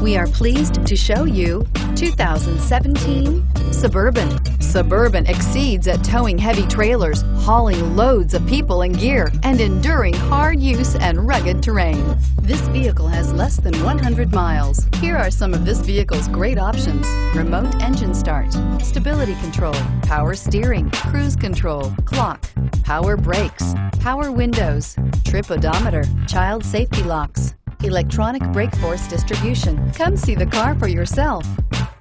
We are pleased to show you 2017 Suburban. Suburban exceeds at towing heavy trailers, hauling loads of people and gear, and enduring hard use and rugged terrain. This vehicle has less than 100 miles. Here are some of this vehicle's great options: remote engine start, stability control, power steering, cruise control, clock, power brakes, power windows, trip odometer, child safety locks, electronic brake force distribution. Come see the car for yourself.